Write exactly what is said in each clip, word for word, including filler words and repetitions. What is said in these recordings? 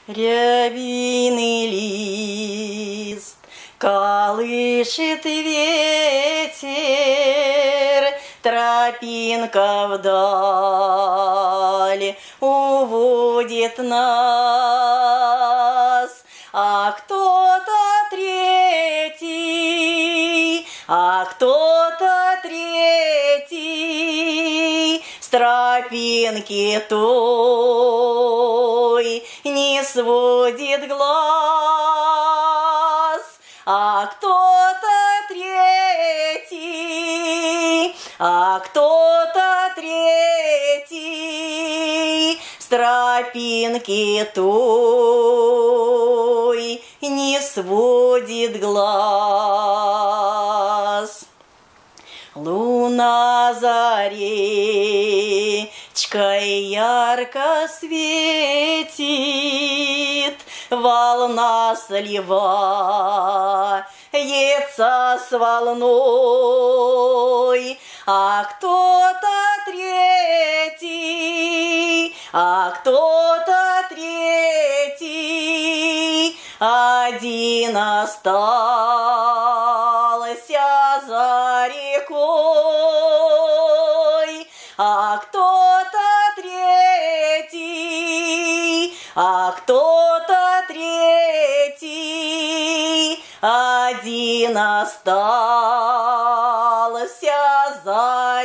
Рябиный лист колышет ветер, тропинка вдаль уводит нас, а кто-то третий, а кто-то третий с тропинки той не сводит глаз, а кто-то третий, а кто-то третий с тропинки той не сводит глаз. Луна за речкой ярко светит, волна сливается с волной, а кто-то третий, а кто-то третий один остался за рекой, а кто-то третий, а кто-то третий один остался за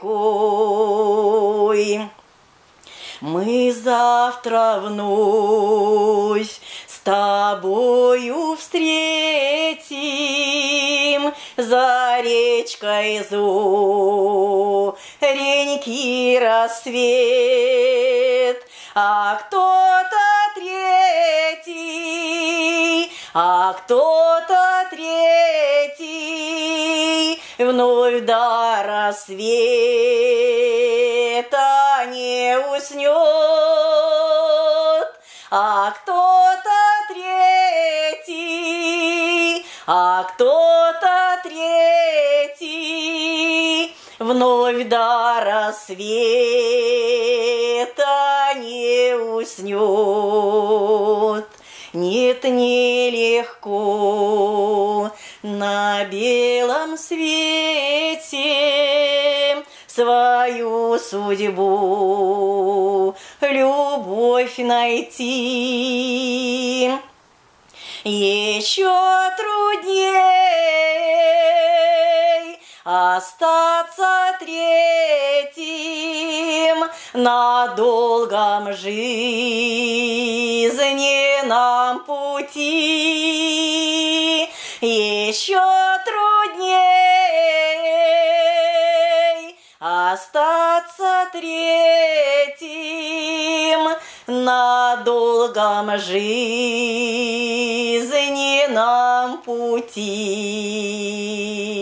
рекой. Мы завтра вновь с тобою встретим за речкой зоренький рассвет, а кто-то третий, а кто-то третий вновь до рассвета не уснет, а кто-то третий, а кто-то третий вновь до рассвета не уснет. Нет, нелегко на белом свете свою судьбу, любовь найти. Еще трудней остаться третьим на долгом жизненном пути. Еще трудней остаться третьим на долгом жизненном пути.